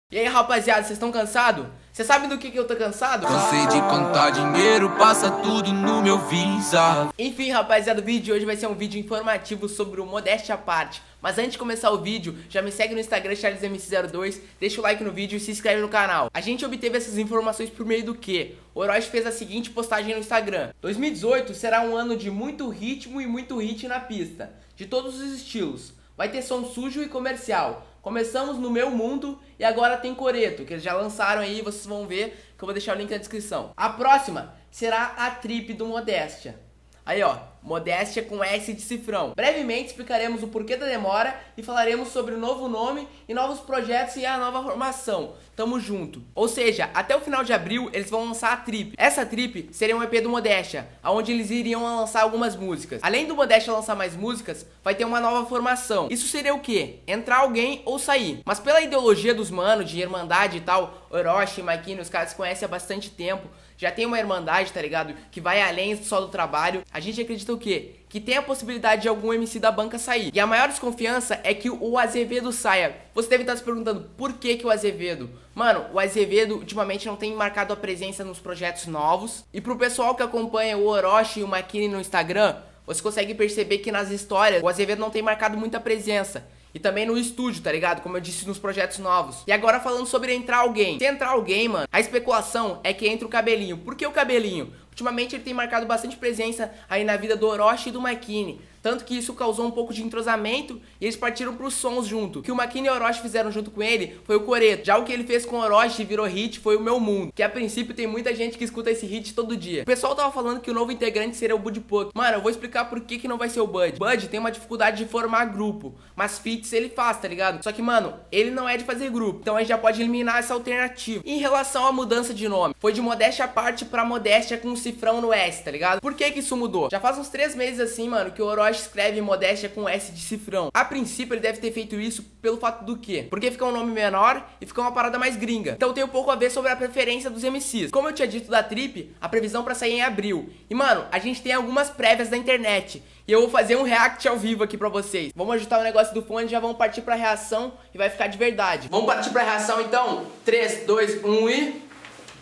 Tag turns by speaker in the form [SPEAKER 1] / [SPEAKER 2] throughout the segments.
[SPEAKER 1] E aí, rapaziada, vocês estão cansados? Vocês sabem do que eu tô cansado?
[SPEAKER 2] Cansei de contar dinheiro, passa tudo no meu Visa.
[SPEAKER 1] Enfim, rapaziada, o vídeo de hoje vai ser um vídeo informativo sobre o Modéstia à Parte. Mas antes de começar o vídeo, já me segue no Instagram, CharlesMC02, deixa o like no vídeo e se inscreve no canal. A gente obteve essas informações por meio do quê? O Orochi fez a seguinte postagem no Instagram: 2018 será um ano de muito ritmo e muito hit na pista, de todos os estilos. Vai ter som sujo e comercial. Começamos no Meu Mundo e agora tem Coreto, que eles já lançaram aí, vocês vão ver, que eu vou deixar o link na descrição. A próxima será a Trip do Modéstia. Aí ó, Modéstia com S de cifrão. Brevemente explicaremos o porquê da demora e falaremos sobre o novo nome e novos projetos e a nova formação. Tamo junto. Ou seja, até o final de abril eles vão lançar a Trip. Essa Trip seria um EP do Modéstia, onde eles iriam lançar algumas músicas. Além do Modéstia lançar mais músicas, vai ter uma nova formação. Isso seria o quê? Entrar alguém ou sair. Mas pela ideologia dos manos, de irmandade e tal, Orochi e Makini, os caras se conhecem há bastante tempo. Já tem uma irmandade, tá ligado? Que vai além só do trabalho. A gente acredita o quê? Que tem a possibilidade de algum MC da banca sair. E a maior desconfiança é que o Azevedo saia. Você deve estar se perguntando, por que o Azevedo? Mano, o Azevedo ultimamente não tem marcado a presença nos projetos novos. E pro pessoal que acompanha o Orochi e o Makini no Instagram, você consegue perceber que nas histórias o Azevedo não tem marcado muita presença. E também no estúdio, tá ligado? Como eu disse, nos projetos novos. E agora falando sobre entrar alguém. Se entrar alguém, mano, a especulação é que entra o Cabelinho. Por que o Cabelinho? Ultimamente ele tem marcado bastante presença aí na vida do Orochi e do Makini. Tanto que isso causou um pouco de entrosamento e eles partiram pros sons junto. O que o Makini e o Orochi fizeram junto com ele foi o Coreto. Já o que ele fez com o Orochi e virou hit foi o Meu Mundo. Que a princípio tem muita gente que escuta esse hit todo dia. O pessoal tava falando que o novo integrante seria o Bud Puck. Mano, eu vou explicar por que não vai ser o Bud. Bud tem uma dificuldade de formar grupo, mas feats ele faz, tá ligado? Só que, mano, ele não é de fazer grupo. Então a gente já pode eliminar essa alternativa. Em relação à mudança de nome, foi de Modéstia à Parte pra Modéstia com um cifrão no S, tá ligado? Por que isso mudou? Já faz uns 3 meses assim, mano, que o Orochi escreve Modéstia com S de cifrão. A princípio ele deve ter feito isso pelo fato do quê? Porque fica um nome menor e fica uma parada mais gringa. Então tem um pouco a ver sobre a preferência dos MCs. Como eu tinha dito da Trip, a previsão pra sair é em abril. E mano, a gente tem algumas prévias da internet. E eu vou fazer um react ao vivo aqui pra vocês. Vamos ajustar o negócio do fone e já vamos partir pra reação e vai ficar de verdade. Vamos partir pra reação então? 3, 2, 1 e...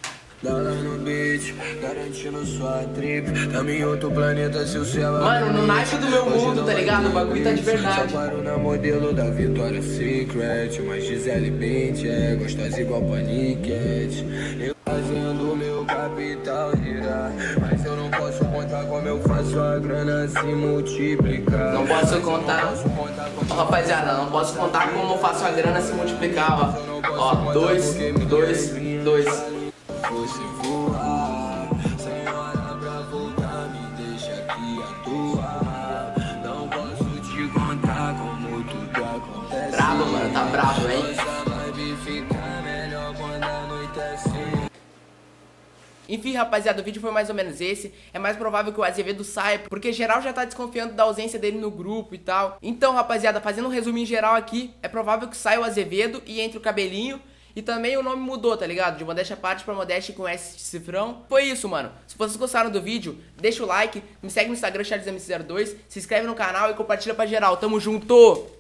[SPEAKER 2] No beat, garantindo sua trip. Tamo em outro planeta, se o céu.
[SPEAKER 1] Mano, no naipe do Meu Mundo, tá ligado? O bagulho tá de verdade.
[SPEAKER 2] Paro na modelo da Vitória Secret. Mas Gisele Bündchen é gostosa igual paniquete. Eu fazendo meu capital girar. Mas eu não posso contar como eu faço a grana se multiplicar.
[SPEAKER 1] Não posso contar. Ó, rapaziada, não posso contar como eu faço a grana se multiplicar, ó. Ó, 2, 2, 2.
[SPEAKER 2] Você voar, sem hora pra voltar, me deixa aqui atuar. Não posso te contar como tudo acontece.
[SPEAKER 1] Brabo, mano, tá brabo, hein? Enfim, rapaziada, o vídeo foi mais ou menos esse. É mais provável que o Azevedo saia, porque geral já tá desconfiando da ausência dele no grupo e tal. Então, rapaziada, fazendo um resumo em geral aqui, é provável que saia o Azevedo e entre o Cabelinho. E também o nome mudou, tá ligado? De Modéstia à Parte pra Modéstia com S de cifrão. Foi isso, mano. Se vocês gostaram do vídeo, deixa o like, me segue no Instagram, CharlesMC02, se inscreve no canal e compartilha pra geral. Tamo junto!